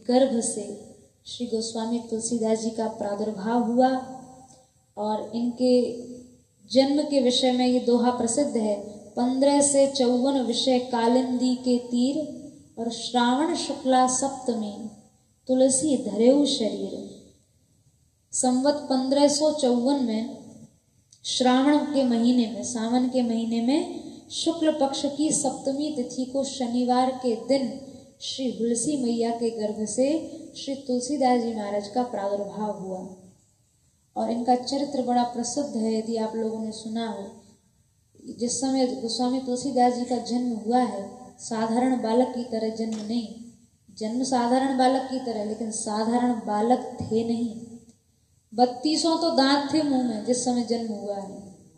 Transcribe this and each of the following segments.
गर्भ से श्री गोस्वामी तुलसीदास जी का प्रादुर्भाव हुआ। और इनके जन्म के विषय में ये दोहा प्रसिद्ध है, 15 से 54 विषय कालिंदी के तीर, और श्रावण शुक्ला सप्तमी तुलसी धरेऊ शरीर। संवत 1554 में श्रावण के महीने में, सावन के महीने में शुक्ल पक्ष की सप्तमी तिथि को शनिवार के दिन श्री तुलसी मैया के गर्भ से श्री तुलसीदास जी महाराज का प्रादुर्भाव हुआ। और इनका चरित्र बड़ा प्रसिद्ध है, यदि आप लोगों ने सुना हो। जिस समय गोस्वामी तुलसीदास जी का जन्म हुआ है, साधारण बालक की तरह जन्म नहीं, जन्म साधारण बालक की तरह, लेकिन साधारण बालक थे नहीं। 32 तो दांत थे मुंह में जिस समय जन्म हुआ है।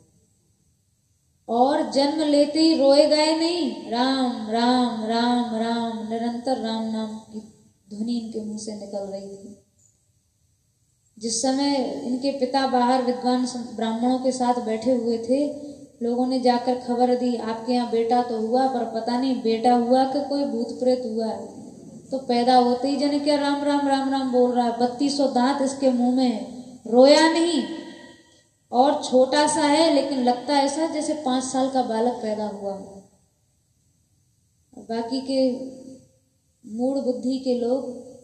और जन्म लेते ही रोए गए नहीं, राम राम राम राम, निरंतर राम नाम की ध्वनि इनके मुंह से निकल रही थी। जिस समय इनके पिता बाहर विद्वान ब्राह्मणों के साथ बैठे हुए थे, लोगों ने जाकर खबर दी, आपके यहाँ बेटा तो हुआ, पर पता नहीं बेटा हुआ कि कोई भूत प्रेत हुआ है। तो पैदा होते ही जने क्या राम राम राम राम बोल रहा है, 32 दांत इसके मुंह में है, रोया नहीं। और छोटा सा है, लेकिन लगता ऐसा जैसे 5 साल का बालक पैदा हुआ हो। बाकी के मूढ़ बुद्धि के लोग